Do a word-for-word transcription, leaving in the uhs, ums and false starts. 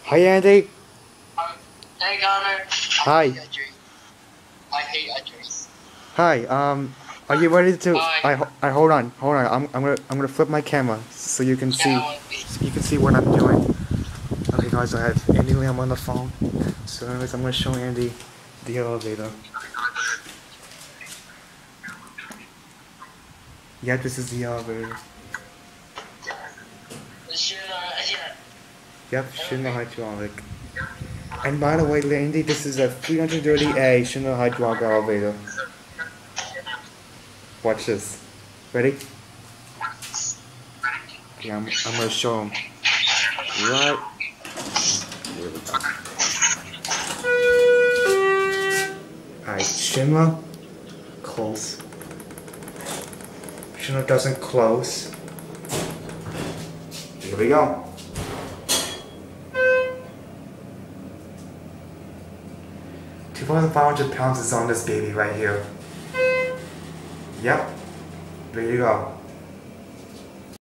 Hi, Andy. Hey Connor. I Hi. hate address. I hate address. Hi. Um, are you ready to? Hi. I ho- I hold on, hold on. I'm I'm gonna I'm gonna flip my camera so you can Yeah, I see want to be. so you can see what I'm doing. Okay, guys, I have Andy Lam on the phone. So, anyways, I'm gonna show Andy the elevator. Yeah, this is the elevator. Schindler, yeah. Yep, Schindler Okay. hydraulic. And by the way, Andy, this is a three thirty A Schindler hydraulic elevator. Watch this. Ready? Okay, I'm I'm gonna show him. Right. Here we go. Alright, Schindler, close. Schindler doesn't close. Here we go. two thousand five hundred pounds is on this baby right here. Yep. There you go.